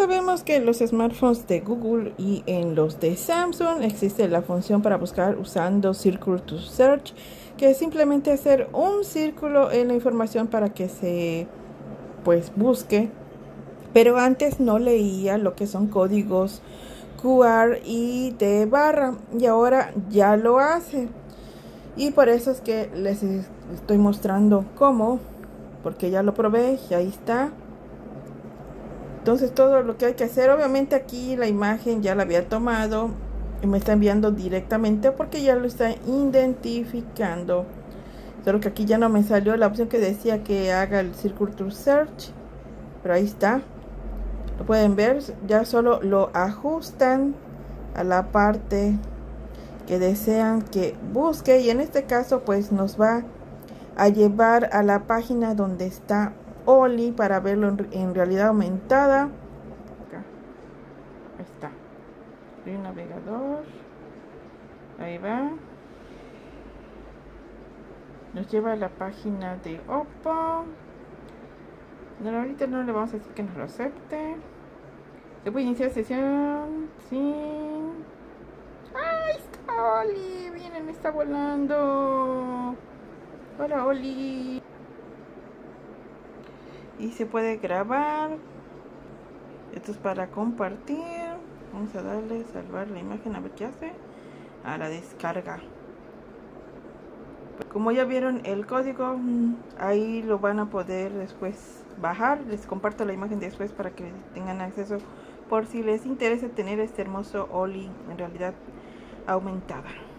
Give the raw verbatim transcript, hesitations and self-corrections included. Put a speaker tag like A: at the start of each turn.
A: sabemos que en los smartphones de Google y en los de Samsung existe la función para buscar usando Circle to Search, que es simplemente hacer un círculo en la información para que se pues busque. Pero antes no leía lo que son códigos Q R y de barra, y ahora ya lo hace. Y por eso es que les estoy mostrando cómo, porque ya lo probé y ahí está. Entonces todo lo que hay que hacer, obviamente aquí la imagen ya la había tomado y me está enviando directamente porque ya lo está identificando. Solo que aquí ya no me salió la opción que decía que haga el Circle to Search, pero ahí está. Lo pueden ver, ya solo lo ajustan a la parte que desean que busque, y en este caso pues nos va a llevar a la página donde está Oli para verlo en, en realidad aumentada. Acá. Ahí está el navegador, ahí va, nos lleva a la página de Oppo. No, ahorita no le vamos a decir que nos lo acepte. Se puede iniciar sesión. Sí. ¡Ahí está Oli! Miren, está volando. Hola Oli. Y se puede grabar. Esto es para compartir. Vamos a darle salvar la imagen a ver qué hace. A la descarga. Como ya vieron el código, ahí lo van a poder después bajar. Les comparto la imagen después para que tengan acceso por si les interesa tener este hermoso Oli en realidad aumentada.